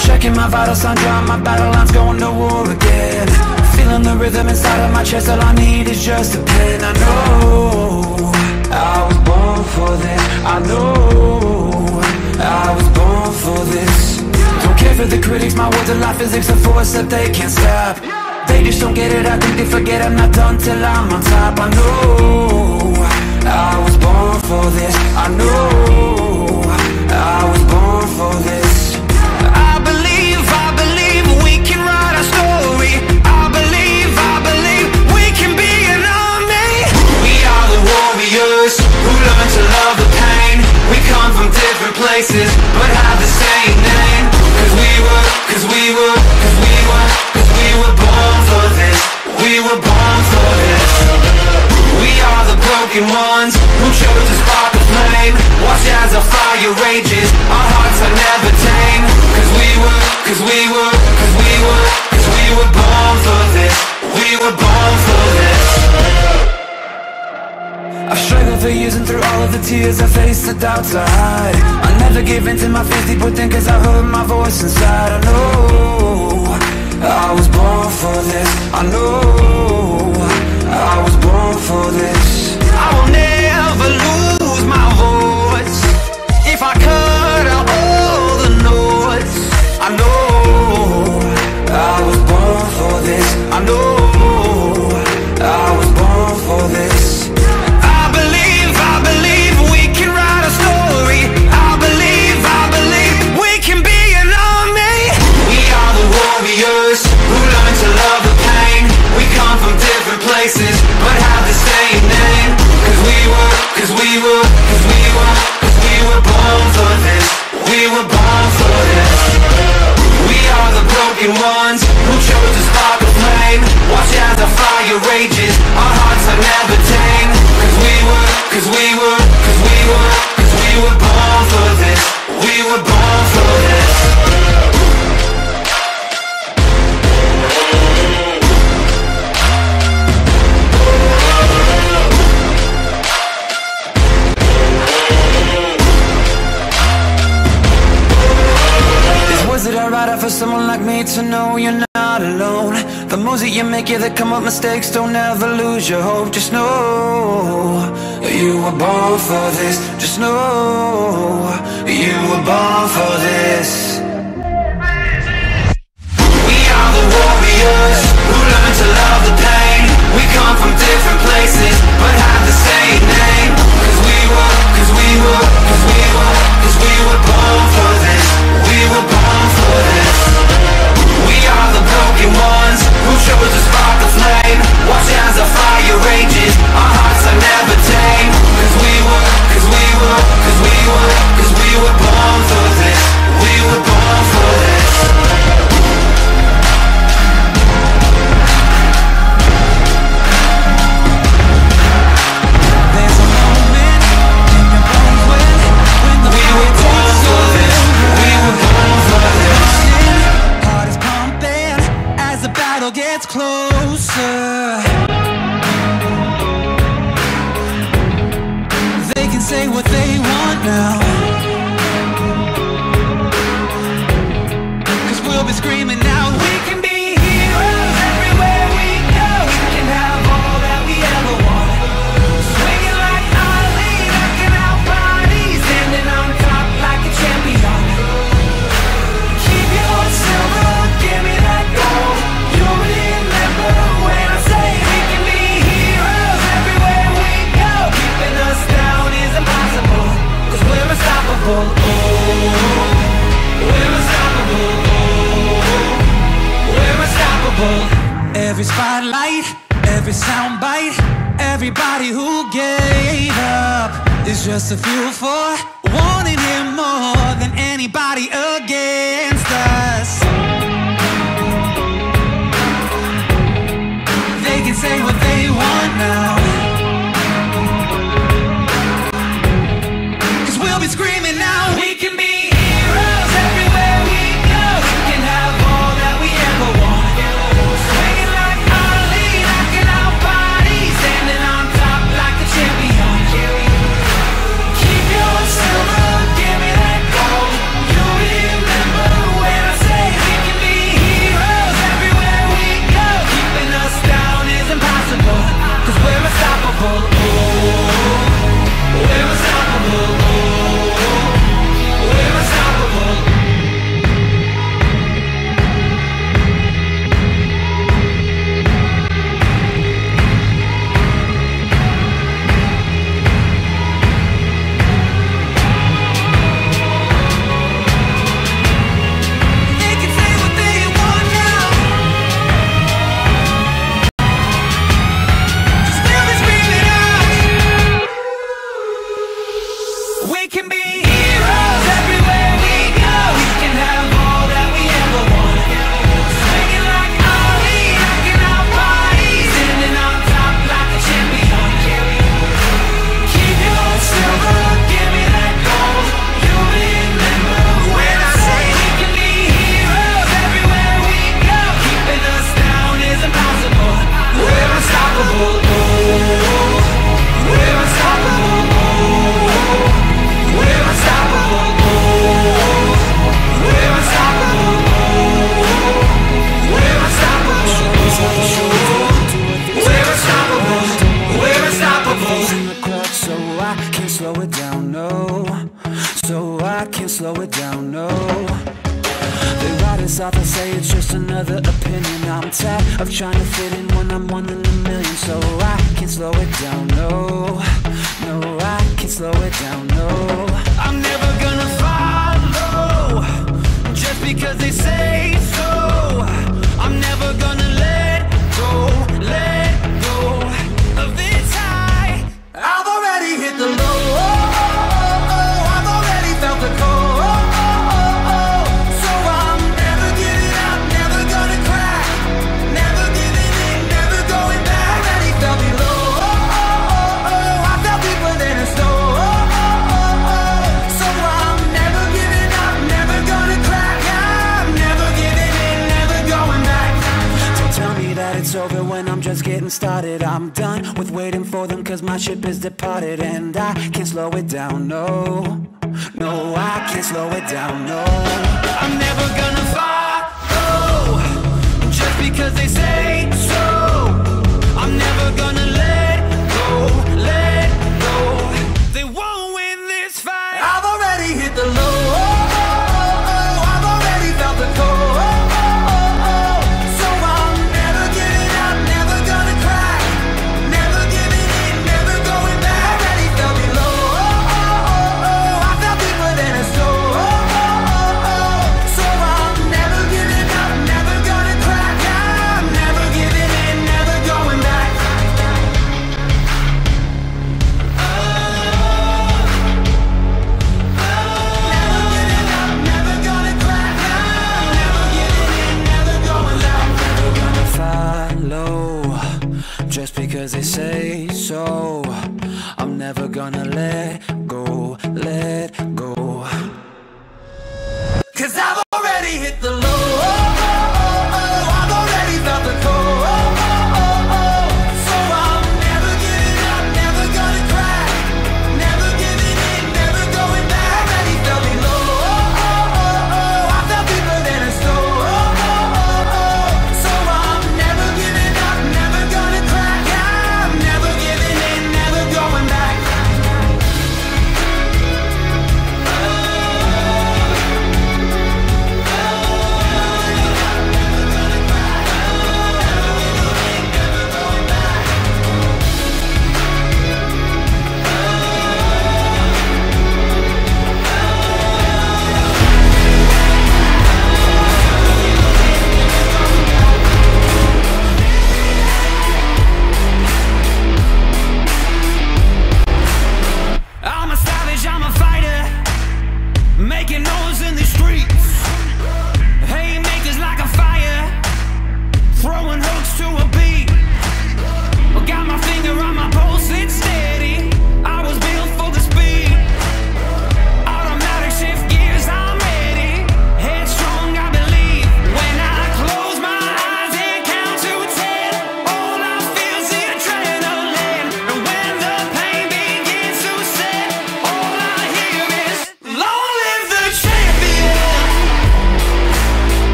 Checking my vital signs, drawing my battle lines, going to war again. Feeling the rhythm inside of my chest, all I need is just a pen. I know I was born for this. I know I was born for this. Don't care for the critics, my words are like physics, a force that they can't stop. They just don't get it, I think they forget I'm not done till I'm on top. I know I was born for this. I know I was born for this. I believe we can write our story. I believe we can be an army. We are the warriors who learn to love the pain. We come from different places but have the same name. Cause we were born for this. We were born for this. We are the broken ones who chose to spark the flame. Watch as our fire rages, our hearts are never tame. Cause we were born for this. We were born for this. I've struggled for years and through all of the tears I faced the doubts I hide. I never gave in to my fears deep within, cause I heard my voice inside. I know I was born for this. I know I was born for this. I will never lose my voice. If I cut out all the noise, I know I was born for this. I know I was born for this. I believe we can write a story. I believe we can be an army. We are the warriors who learn to love the pain. We come from different places but have the same name. Cause we were born for this. We were born for this. We are the broken ones who chose to spark a flame. Watch as our fire rages, our hearts are never tame. Cause we were born for this. We were born for this. Is it alright for someone like me to know you're not alone? The moves that you make, yeah, that come up mistakes. Don't ever lose your hope. Just know you were born for this. Just know you were born for this. We are the warriors who learn to love the pain. We come from different places but have the same name. Cause we were born for this. We were born for this. We are the broken ones who chose to spark the flame. Watch as our fire rages, our hearts are never tame. Cause we were born for this. We were born for this. Gets closer. They can say what they want now, 'cause we'll be screaming now. We can be heroes everywhere we go. We can have all that we ever want. Swinging like Ali, knocking out bodies, standing on top like a champion. Keep your silver, give me that gold. You'll remember when I say we can be heroes everywhere we go. Keeping us down is impossible, 'cause we're unstoppable. Oh, we're unstoppable. Oh, we're unstoppable. Every spotlight, every soundbite, everybody who gave up is just a fuel for wanting him more than anybody against us. They can say what they want now, 'cause we'll be screaming now. We can be heroes everywhere we go. We can have all that we ever want. Swinging like Ali, knocking out bodies, standing on top like a champion. Keep your silver, give me that gold. You'll this off, I say it's just another opinion. I'm tired of trying to fit in when I'm one in a million. So I can't slow it down, no, no, I can't slow it down, no. I'm never gonna follow just because they say so. I'm never gonna let go of this high. I've already hit the low. I've already felt the cold. So I'm never giving up, never gonna crack, never giving in, never going back. Already felt below. I felt deeper than a stone. So I'm never giving up, never gonna crack. I'm never giving in, never going back. Don't tell me that it's over when I'm just getting started. I'm done with waiting for them, cause my ship is departed. And I can't slow it down, no, no, I can't slow it down, no. I'm never gonna follow just because they say so. I'm never gonna let go. They won't win this fight. I've already hit the low. I've already felt the cold. So I'm never giving up, never gonna crack, never giving in, never going back. Already felt below. I felt deeper than a stone. So I'm never giving up, never gonna crack. I'm never giving in, never going back. Never giving up, never gonna crack. I'm never giving in, never going back. Never gonna follow just because they say so. I'm never gonna let go. 'Cause I've already hit the low. I've already felt the cold. So I'm never giving up, never gonna crack, never giving in, never going back. Already felt below. I felt deeper than a stone. So I'm never giving up, never gonna crack. I'm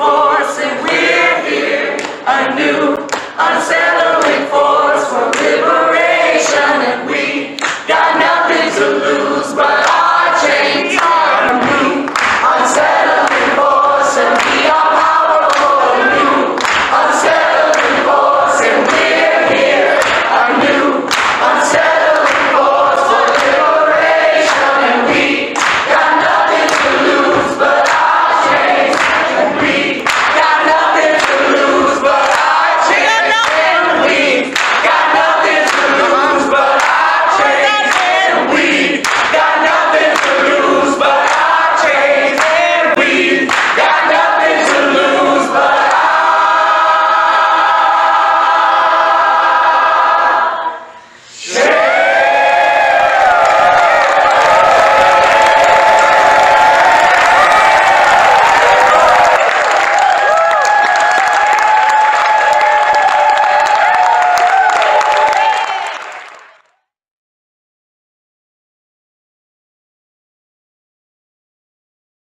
force, and we're here anew, unsettled.